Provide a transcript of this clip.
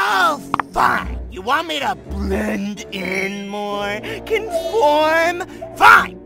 Oh, fine. You want me to blend in more? Conform? Fine.